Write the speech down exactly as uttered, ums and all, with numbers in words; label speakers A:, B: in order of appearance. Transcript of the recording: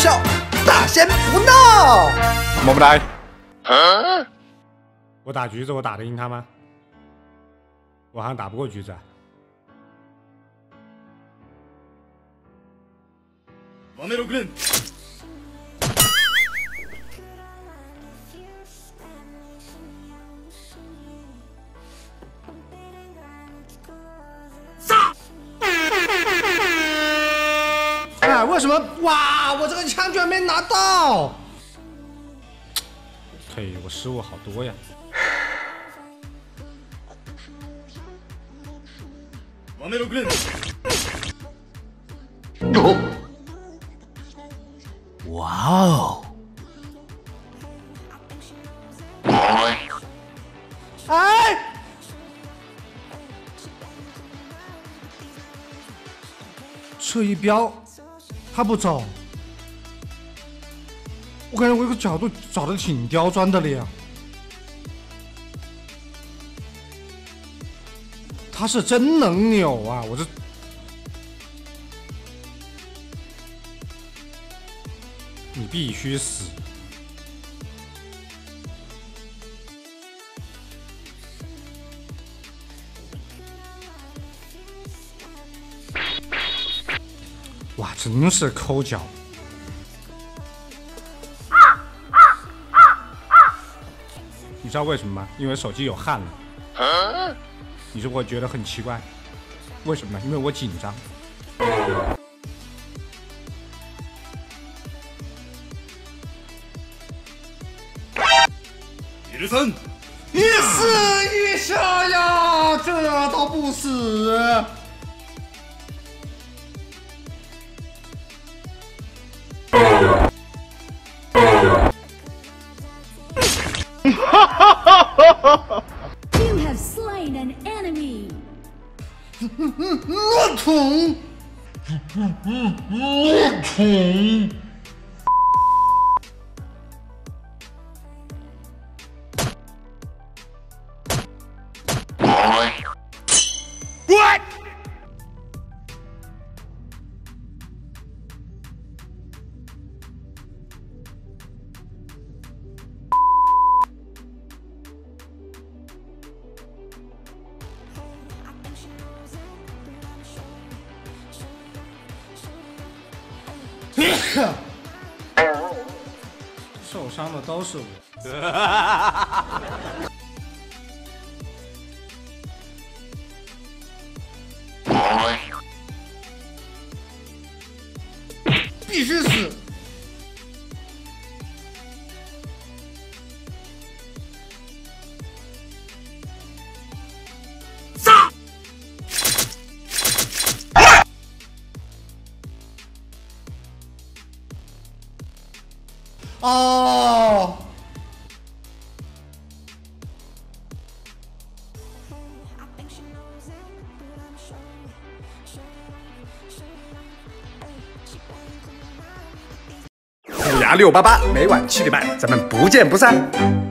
A: 笑，大仙不闹。
B: 么么哒。啊、我打橘子，我打得赢他吗？我好像打不过橘子啊。
C: ワメログレン。
A: 哎，为什么？哇，我这个枪居然没拿到！
B: 嘿，我失误好多呀。
C: ワメログレン。
A: 哦！哇哦！哎！这一标，他不走，我感觉我这个角度找的挺刁钻的了呀。他是真能扭啊！我这。你必须死！哇，真是抠脚！你知道为什么吗？因为手机有汗了。你是不是会觉得很奇怪？为什么呢？因为我紧张。
C: 許さん！
A: 一死一下呀，这都不死。
D: You have slain an enemy.
A: 乱捅！乱捅！What？ 受伤的都是我。必须死！杀！哦。
B: 虎牙六八八，每晚七点半，咱们不见不散。